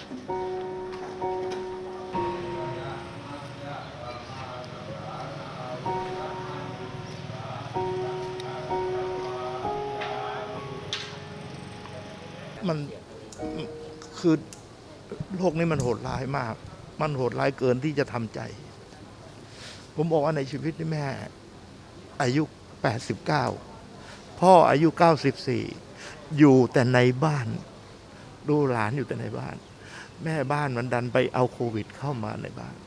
มันคือโลกนี้มันโหดร้ายมากมันโหดร้ายเกินที่จะทำใจผมบอกว่าในชีวิตนี่แม่อายุ89พ่ออายุ94อยู่แต่ในบ้านดูหลานอยู่แต่ในบ้านแม่บ้านมันดันไปเอาโควิดเข้ามาในบ้าน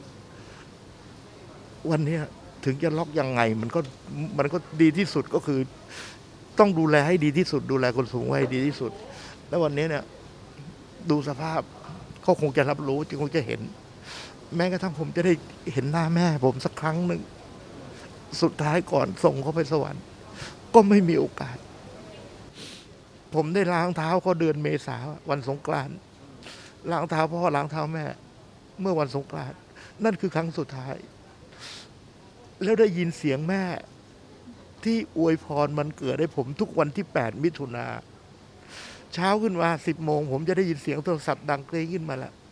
วันนี้ถึงจะล็อกยังไงมันก็ดีที่สุดก็คือต้องดูแลให้ดีที่สุดดูแลคนสูงวัยให้ดีที่สุดแล้ววันนี้เนี่ยดูสภาพเขาคงจะรับรู้จึงคงจะเห็นแม้กระทั่งผมจะได้เห็นหน้าแม่ผมสักครั้งหนึ่งสุดท้ายก่อนส่งเขาไปสวรรค์ก็ไม่มีโอกาสผมได้ล้างเท้าเขาเดือนเมษาวันสงกรานต์ล้างเท้าพ่อล้างเท้าแม่เมื่อวันสงกรานต์นั่นคือครั้งสุดท้ายแล้วได้ยินเสียงแม่ที่อวยพรมันเกิดให้ผมทุกวันที่8 มิถุนาเช้าขึ้นมา10 โมงผมจะได้ยินเสียงโทรศัพท์ดังเกรงขึ้นมาแล้ว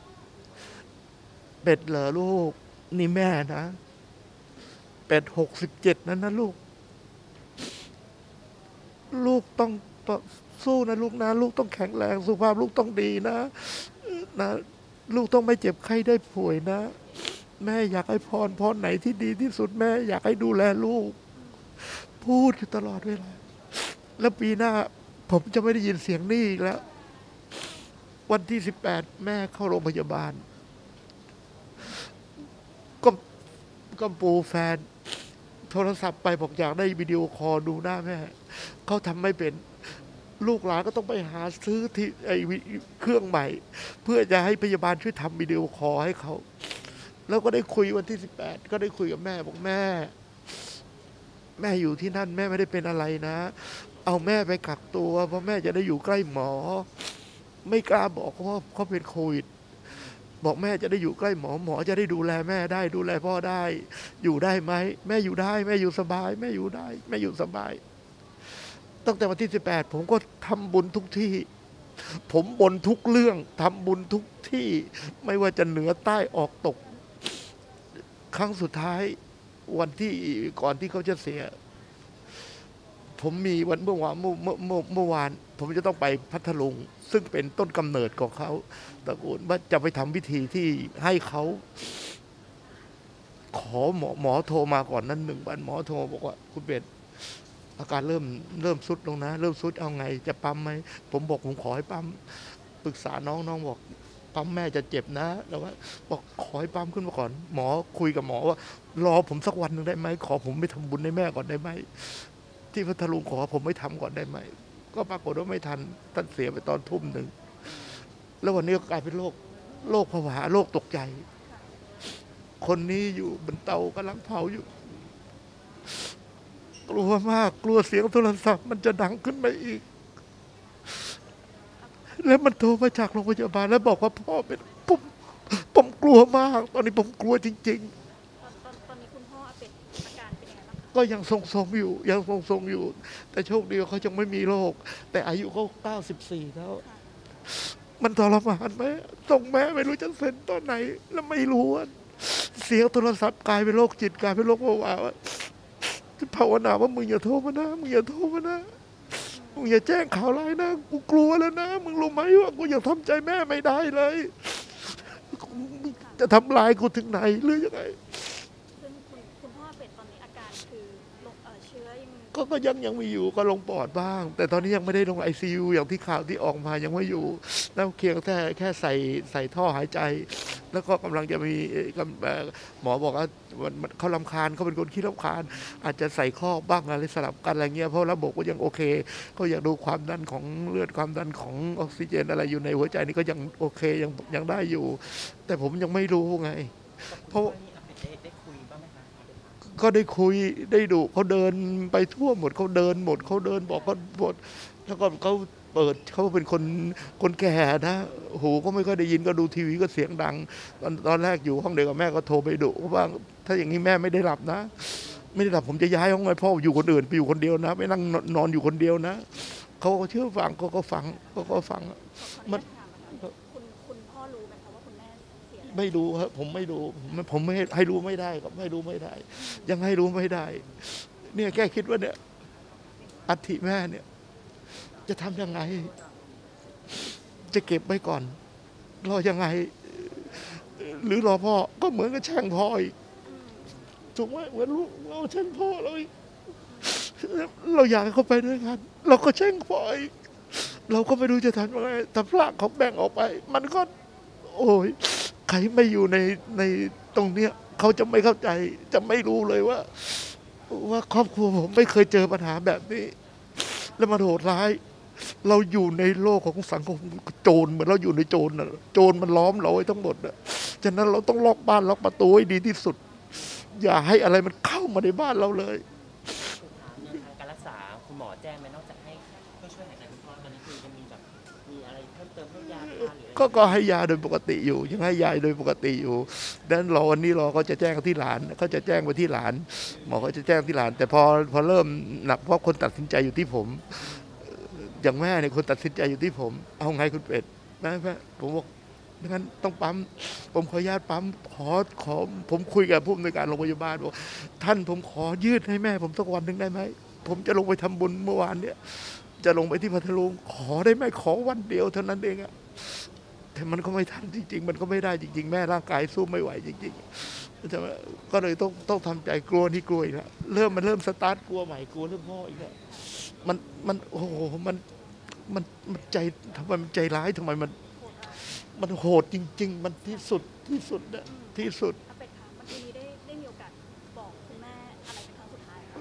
เป็ดเหรอลูกนี่แม่นะเป็ด67นั้นนะลูกต้องสู้นะลูกนะลูกต้องแข็งแรงสุขภาพลูกต้องดีนะลูกต้องไม่เจ็บไข้ได้ป่วยนะแม่อยากให้พรไหนที่ดีที่สุดแม่อยากให้ดูแลลูกพูดอยู่ตลอดเวลาแล้วปีหน้าผมจะไม่ได้ยินเสียงนี้อีกแล้ววันที่18แม่เข้าโรงพยาบาลก็ปูแฟนโทรศัพท์ไปบอกอยากได้วิดีโอคอลดูหน้าแม่เขาทำไม่เป็นลูกหลานก็ต้องไปหาซื้อที่เครื่องใหม่เพื่อจะให้พยาบาลช่วยทำวิดีโอคอลให้เขาแล้วก็ได้คุยวันที่18ก็ได้คุยกับแม่บอกแม่อยู่ที่นั่นแม่ไม่ได้เป็นอะไรนะเอาแม่ไปกักตัวเพราะแม่จะได้อยู่ใกล้หมอไม่กล้าบอกว่าเขาเป็นโควิดบอกแม่จะได้อยู่ใกล้หมอจะได้ดูแลแม่ได้ดูแลพ่อได้อยู่ได้ไหมแม่อยู่ได้แม่อยู่สบายแม่อยู่ได้แม่อยู่สบายตั้งแต่วันที่18ผมก็ทำบุญทุกที่ผมบนทุกเรื่องทำบุญทุกที่ไม่ว่าจะเหนือใต้ออกตกครั้งสุดท้ายวันที่ก่อนที่เขาจะเสียผมมีวันเมื่อวานผมจะต้องไปพัทลุงซึ่งเป็นต้นกำเนิดของเขาตระกูลว่าจะไปทำพิธีที่ให้เขาขอหมอโทรมาก่อนนั้น1 วันหมอโทรบอกว่าคุณเบนอาการเริ่มสุดลงนะเริ่มสุดเอาไงจะปั๊มไหมผมบอกผมขอให้ปั๊มปรึกษาน้องบอกปั๊มแม่จะเจ็บนะแล้วว่าบอกขอให้ปั๊มขึ้นมาก่อนหมอคุยกับหมอว่ารอผมสักวันหนึ่งได้ไหมขอผมไปทำบุญให้แม่ก่อนได้ไหมที่พัทลุงขอผมไม่ทำก่อนได้ไหมก็ปรากฏว่าไม่ทันท่านเสียไปตอน19:00แล้ววันนี้ก็กลายเป็นโรคผวาโรคตกใจคนนี้อยู่บนเตากำลังเผาอยู่กลัวมากกลัวเสียงโทรศัพท์มันจะดังขึ้นมาอีกแล้วมันโทรมาจากโรงพยาบาลแล้วบอกว่าพ่อเป็นผมกลัวมากตอนนี้ผมกลัวจริงตอนนี้คุณพ่ออาการเป็นยังไงบ้างๆก็ยังทรงๆอยู่แต่โชคดีเขายังไม่มีโรคแต่อายุเขา94แล้วมันทรมานไหมส่งแม่ไม่รู้จะเซ็นตอนไหนแล้วไม่รู้เสียงโทรศัพท์กลายเป็นโรคจิตกลายเป็นโรคเบาหวานภาวนาว่ามึงอย่าโทรมานะมึงอย่าโทรมานะมึงอย่าแจ้งข่าวร้ายนะกูกลัวแล้วนะมึงรู้ไหมว่ากูยังทำใจแม่ไม่ได้เลยจะทำลายกูถึงไหนหรือยังไงซึ่งคุณพ่อเป็ดตอนนี้อาการคือเชื้อก็ยังมีอยู่ก็ลงปอดบ้างแต่ตอนนี้ยังไม่ได้ลง ICU อย่างที่ข่าวที่ออกมายังไม่อยู่แล้วเพียงแค่ใส่ท่อหายใจแล้วก็กำลังจะมีหมอบอกว่าเขารำคาญเขาเป็นคนขี้รำคาญอาจจะใส่ข้อบ้างอะไรสลับกันอะไรเงี้ยเพราะระบบก็ยังโอเคก็อยากดูความดันของเลือดความดันของออกซิเจนอะไรอยู่ในหัวใจนี่ก็ยังโอเคยังได้อยู่แต่ผมยังไม่รู้ไงเพราะก็ได้คุยได้ดูเขาเดินไปทั่วหมดเขาเดินบอกเขาหมดแล้วก็เขาเปิดเขาเป็นคนแก่นะหูก็ไม่ค่อยได้ยินก็ดูทีวีก็เสียงดังตอนแรกอยู่ห้องเดียวกับแม่ก็โทรไปดุว่าถ้าอย่างนี้แม่ไม่ได้หลับนะไม่ได้หลับผมจะย้ายห้องให้พ่ออยู่คนอื่นไปอยู่คนเดียวนะไม่นั่งนอนอยู่คนเดียวนะเขาก็เชื่อฟังเขาก็ฟังมันคุณรู้ไหมคะว่าคุณแม่เสียแล้วไม่รู้ครับผมไม่รู้ผมไม่ให้รู้ไม่ได้ครับให้รู้ไม่ได้ ยังให้รู้ไม่ได้ เนี่ยแค่คิดว่าเนี่ยอัฐิแม่เนี่ยจะทำยังไง จะเก็บไว้ก่อนรอยังไง หรือรอพ่อก็เหมือนกับแช่งพ่ออีกถูกไหมเหมือนลูกเราแช่งพ่อเราอีกเราอยากให้เขาไปด้วยกันเราก็แช่งพ่ออีกเราก็ไม่รู้จะทำยังไงแต่พระเขาแบ่งออกไป มันก็ โอ้ยใครไม่อยู่ในตรงเนี้ยเขาจะไม่เข้าใจจะไม่รู้เลยว่าครอบครัวผมไม่เคยเจอปัญหาแบบนี้ แล้วมันโหดร้าย เราอยู่ในโลกของสังคมโจรเหมือนเราอยู่ในโจรน่ะโจรมันล้อมเราไว้ทั้งหมดน่ะฉะนั้นเราต้องล็อกบ้านล็อกประตูให้ดีที่สุด อย่าให้อะไรมันเข้ามาในบ้านเราเลยแนวทางการรักษาคุณหมอแจ้งไหมนอกจากให้ช่วยหายใจคุณพ่อตอนนี้คือจะมีแบบมีอะไรเพิ่มเติมให้ยาทานหรืออะไรก็ให้ยาโดยปกติอยู่ยังให้ยาโดยปกติอยู่ดังนั้นวันนี้เราก็จะแจ้งที่หลานเขาจะแจ้งไปที่หลาน หมอก็จะแจ้งที่หลาน แต่พอเริ่มหนักเพราะคนตัดสินใจอยู่ที่ผมอย่างแม่เนี่ยคนตัดสินใจอยู่ที่ผม เอาไงคุณเป็ดนะแม่ผมบอกงั้นต้องปั๊มผมขออนุญาตปั๊มขอผมคุยกับผู้อำนวยการโรงพยาบาลบอกท่านผมขอยืดให้แม่ผมสักวันหนึ่งได้ไหมผมจะลงไปทำบุญเมื่อวานเนี่ยจะลงไปที่พัทลุงขอได้ไหมขอวันเดียวเท่านั้นเองอะแต่มันก็ไม่ทันจริงๆมันก็ไม่ได้จริงๆแม่ร่างกายสู้ไม่ไหวจริงๆใช่ไหมก็เลยต้องทำใจกลัวนี่กลัวอีกแล้วมันเริ่มสตาร์ทกลัวใหม่กลัวเรื่องพ่ออีกแล้วมันโอ้โหมันใจทำไมมันใจร้ายทำไมมันโหดจริงๆมันที่สุดนะที่สุดอาเป็ดคะเมื่อกี้นี้ได้มีโอกาสบอกคุณแม่อะไรเป็นครั้งสุดท้ายคะ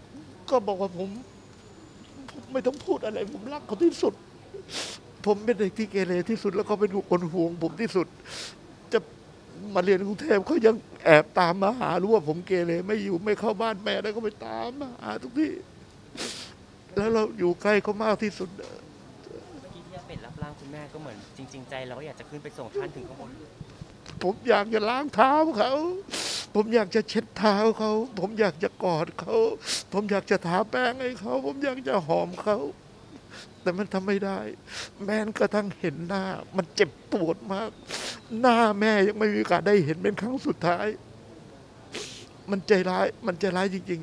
ก็บอกว่าผมไม่ต้องพูดอะไรผมรักเขาที่สุด ผมเป็นเด็กที่เกเรที่สุดแล้วก็เป็นคนห่วงผมที่สุด จะมาเรียนกรุงเทพเขายังแอบตามมาหารู้ว่าผมเกเรไม่อยู่ไม่เข้าบ้านแม่แล้วก็ไปตามมาหาทุกที่ แล้วเราอยู่ใกล้เขามากที่สุดเมื่อกี้ที่อาเป็ดรับร่างคุณแม่ก็เหมือนจริงๆใจเราก็อยากจะขึ้นไปส่งท่านถึงข้างบนผมอยากจะล้างเท้าเขา ผมอยากจะเช็ดเท้าเขา ผมอยากจะกอดเขา ผมอยากจะทาแป้งให้เขา ผมอยากจะหอมเขา แต่มันทำไม่ได้ แม้กระทั่งเห็นหน้า มันเจ็บปวดมาก หน้าแม่ยังไม่มีโอกาสได้เห็นเป็นครั้งสุดท้าย มันใจร้ายจริง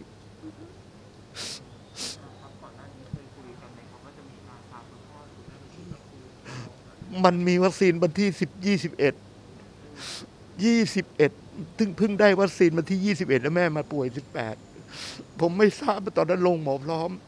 ๆ มันมีวัคซีนวันที่21เพิ่งได้วัคซีนวันที่21แล้วแม่มาป่วย18ผมไม่ทราบตอนนั้นลงหมอพร้อม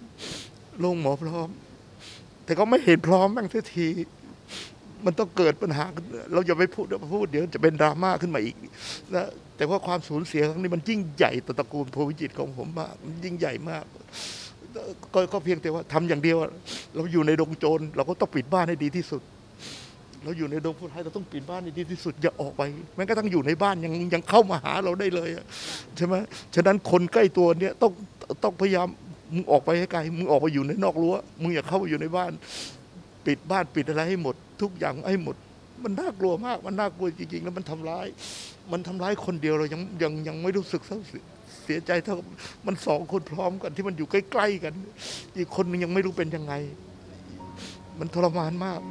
แต่ก็ไม่เห็นพร้อมบ้างสักที มันต้องเกิดปัญหา เราอย่าไปพูดเดี๋ยวจะเป็นดราม่าขึ้นมาอีกนะแต่ว่าความสูญเสียครั้งนี้มันยิ่งใหญ่ต่อตระกูลโพวิจิตรของผมมากมันยิ่งใหญ่มากก็เพียงแต่ว่าทำอย่างเดียวเราอยู่ในดงโจรเราก็ต้องปิดบ้านให้ดีที่สุด เราอยู่ในดงผู้ร้ายเราต้องปิดบ้านให้ดีที่สุดอย่าออกไปแม้กระทั่งอยู่ในบ้านยังเข้ามาหาเราได้เลยใช่ไหมฉะนั้นคนใกล้ตัวเนี่ยต้องพยายามมึงออกไปให้ไกลมึงออกไปอยู่ในนอกรั้วมึงอย่าเข้าไปอยู่ในบ้านปิดบ้านปิดอะไรให้หมดทุกอย่างให้หมดมันน่ากลัวมากมันน่ากลัวจริงๆแล้วมันทำร้ายคนเดียวเรายังไม่รู้สึกเสียใจเท่ามันสองคนพร้อมกันที่มันอยู่ใกล้ๆกันอีกคนนึงยังไม่รู้เป็นยังไงมันทรมานมาก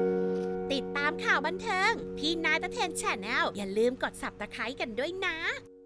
ติดตามข่าวบันเทิงพี่นายตะเทนแชนแนลอย่าลืมกด Subscribe กันด้วยนะ